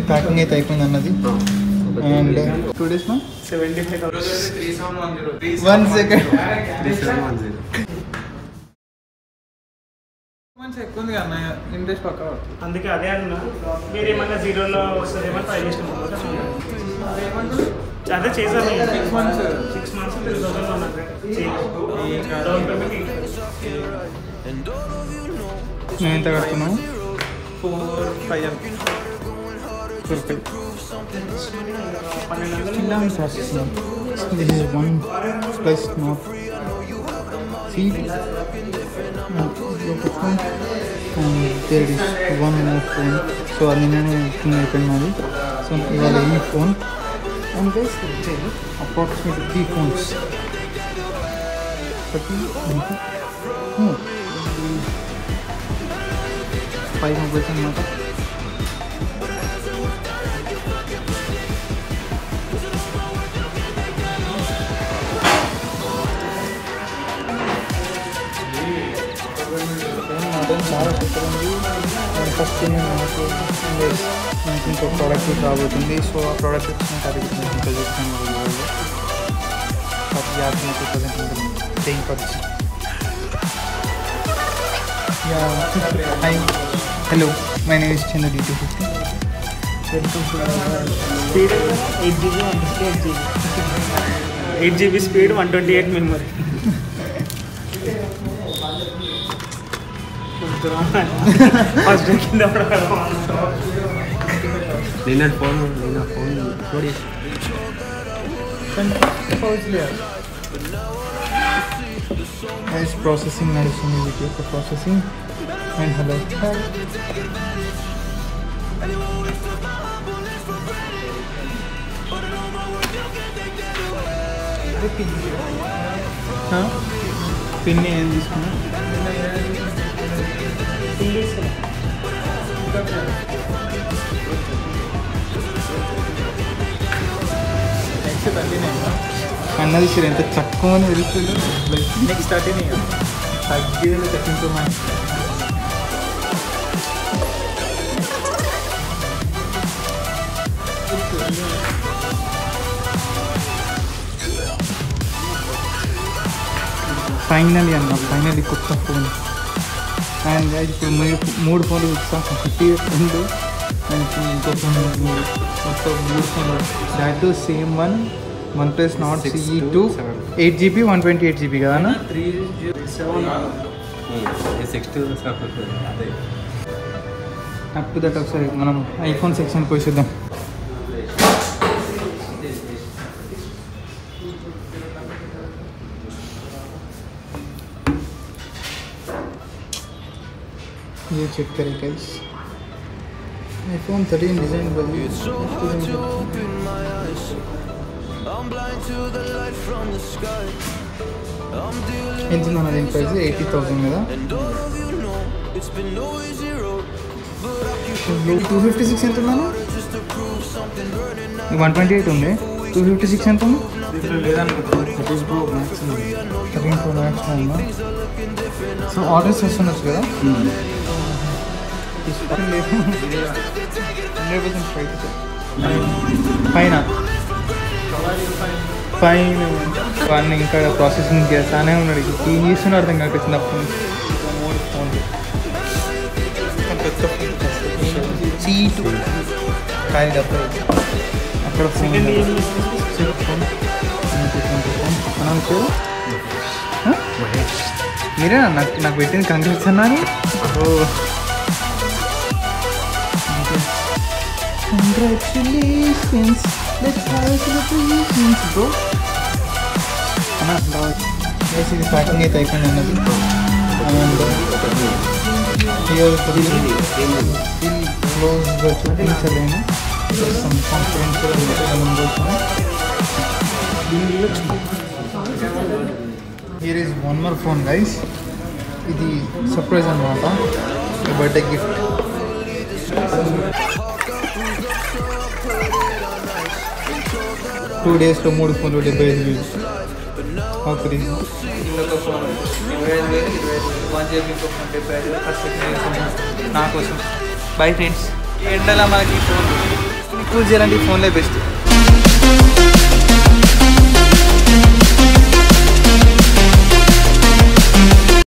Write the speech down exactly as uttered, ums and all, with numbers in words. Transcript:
Packing అయితే అయిపోయింది అన్నది. అండ్ టూ డేస్ నా సెవెంటీ ఫైవ్ వన్ సెకండ్ ఎక్కువ ఉంది కదా ఇంట్రెస్ట్ పక్క. అందుకే అదే అన్నా మీరు ఏమన్నా జీరోలో వస్తుందేమో ట్రై చేసినాం. అదే చేసాను six months six months three thousand one hundred down payment. నేను ఎంత కడుతున్నావు? ఫోర్ ఫైవ్ ఫోర్ ఫైవ్ పన్నెండు వందలు చిన్న process. This is OnePlus Nord C phone and there is one more phone. So అది నేను అయిపోయింది అది. సో ఇవాళ ఈ phone and guys approximate three phones ప్రతి ఫైవ్ మొబైల్స్ అన్నమాట. చాలా సూపర్ ఉంది. ఫస్ట్ నాకు మనకి ఇంకో ప్రోడక్ట్ రాబోతుంది. సో ఆ ప్రోడక్ట్ వచ్చినాక అది ఇంకా చూస్తాను. పబ్జీ ఆడుతున్న two thousand playing PUBG. Hi hello, my name is Chandu D two fifty. Speed eight GB one fifty eight GB eight GB speed one twenty eight memory. First కింద నిన్న phone నిన్న phone చూడి processing నడుస్తుంది. వీటి యొక్క processing. And hello పిన్ని ఏం తీసుకున్నా? అన్నది సరే ఎంత తక్కువ అని వెళ్తుంది. నెక్స్ట్ థర్టీ తగ్గేది తగ్గించు మా ఫైనలీ అన్న ఫైనలీ కొత్త ఫోన్. అండ్ ఇప్పుడు మూడు ఫోన్లు ఇస్తాం. ఫిఫ్టీ రెండు అండ్ ఇంకో ఫోన్ మొత్తం మూడు ఫోన్లు. That to same one OnePlus Nord CE two eight GB one twenty eight GB కదా అన్న. త్రీ సెవెన్ సిక్స్ టూ అదే అప్ టు దట్. ఒకసారి మనం ఐఫోన్ సెక్షన్ పోయి చూద్దాం. ये चेक करें guys. iPhone thirteen design by engine on the price eighty thousand కదా. two fifty-six ఎంత ఉందన్న? one twenty-eight ఉంది. two fifty-six ఎంత ఉంది? thirteen Pro Max thirteen Pro Max ఉందా? సో ఆర్డర్స్ వస్తున్నారు కదా. పైన పైన వాడిని ఇంకా ప్రాసెసింగ్ చేస్తానే ఉన్నాడు. ఏం చేస్తున్నా అర్థం కాక చిన్నప్పటి నుంచి. మూడు ఫోన్లు పెద్ద సీటు కాయ డబ్బా అక్కడ ఫోన్ మనం మీరే నాకు నాకు పెట్టింది కంగ్రాట్స్ అన్నారు. ఓ congratulations, let's have celebrations bro. అన్న వేసి ఇది ప్యాకింగ్ అయితే అయిపోయింది అన్నది. క్లోజ్గా చూపించలేను. Some confidential here is one more phone guys. ఇది సర్ప్రైజ్ అన్నమాట, బర్త్డే గిఫ్ట్. టూ డేస్లో మూడు ఫోన్లు డెబ్బై ఐదు వేలు. ఓకే నా కోసం బై ఫ్రెండ్స్. ఎండలా మనకి ఫోన్ యూజ్ చేయాలంటే ఈ ఫోన్లే బెస్ట్.